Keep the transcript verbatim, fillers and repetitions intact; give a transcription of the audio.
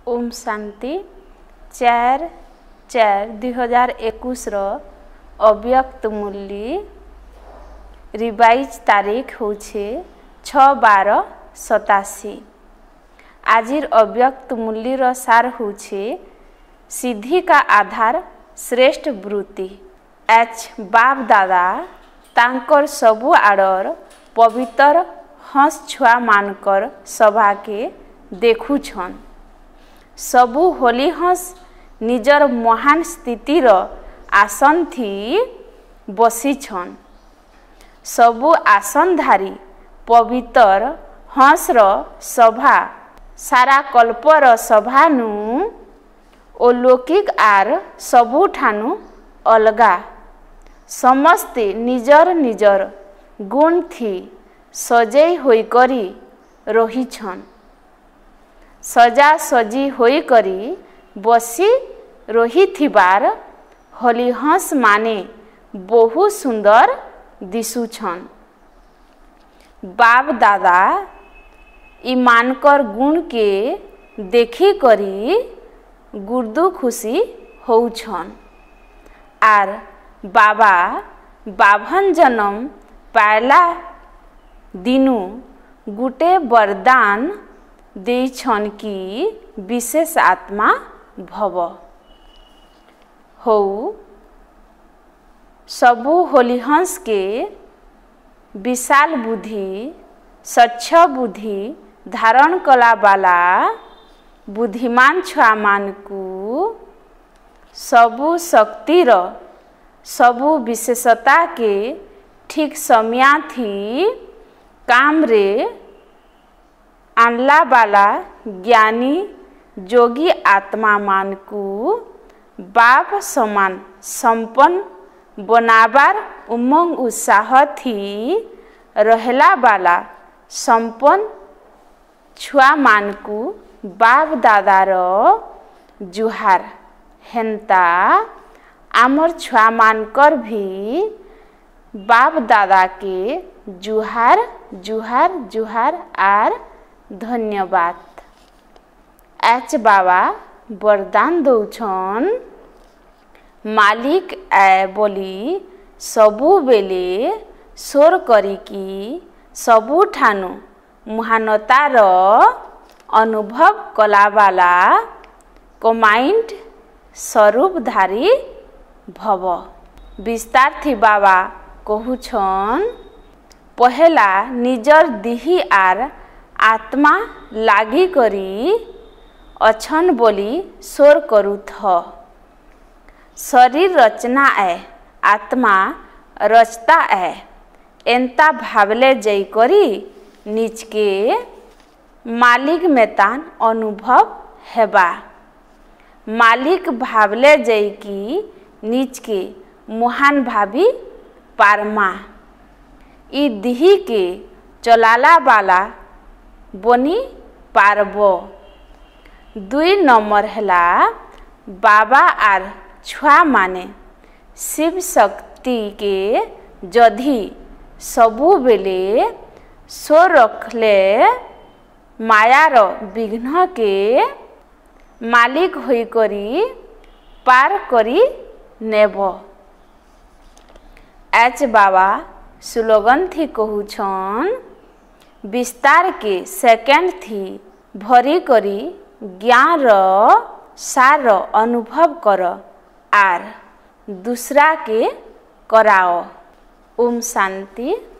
ओम शांति चार चार दुई हजार एकुश अव्यक्त मूल्य रिवाइज तारीख होछे छ बार सतासी। आजिर अव्यक्त मूल्यर सार होछे सिद्धि का आधार श्रेष्ठ वृत्ति। एच बाप दादा तांकर सबु आड़र पवित्र हंस छुआ मानकर सभा के देखुछन। सबु होली हंस निजर महान स्थितिर आसन थी बसीछन। सबु आसनधारी पवित्र हंसर सभा सारा कल्पर सभानु अलौकिक आर सबुठानु अलगा। समस्ते निजर निजर गुण थी सजई होई करी रहीछन। सजा सजी होई करी बसी रही थिबार होली हंस माने बहु सुंदर दिसुछन। बाप दादा ईमानकर गुण के देखी करी गुर्दु खुशी होउछन। आर बाबा बाभन जन्म पायला दिनु गुटे वरदान देछन की विशेष आत्मा भव हो। सबु होलीहंस के विशाल बुद्धि स्वच्छ बुद्धि धारण कला वाला बुद्धिमान छुआ मानकु सबु शक्तिर सबु विशेषता के ठीक समया थी काम रे आनला वाला ज्ञानी जोगी आत्मा मानकु बाप समान संपन्न बनाबार उमंग उत्साह थी रहला वाला संपन्न छुआ मानकु बाप दादार जुहार। हेन्ता आमर छुआ मानकर भी बाप दादा के जुहार जुहार जुहार आर धन्यवाद। एच बाबा वरदान दौछन मालिक ए बोली सबु बेले सोर करिकी सबु ठानु महानतार अनुभव कलावाला कमाइंड स्वरूपधारी भव। विस्तार थी बाबा कहूछन पहला निजर दिही आर आत्मा लागी करी अछन बोली सोर करू थ। शरीर रचना है आत्मा रचता है एंता भावले जई करी निज के मालिक मेतान अनुभव हेबा। मालिक भावले जई की निज के महान भाभी पारमा। ई दिही के चलाला वाला बनी पारबो। दुई नंबर हला बाबा आर छुआ माने शिव शक्ति के जधी सबु बेले सो रखले मायार विघ्न के मालिक होई करी पार करी नेब। एच बाबा स्लोगन थी कहूछन विस्तार के सेकेंड थी भरी करी ज्ञान रो सार अनुभव कर आर दूसरा के कराओ। ओम शांति।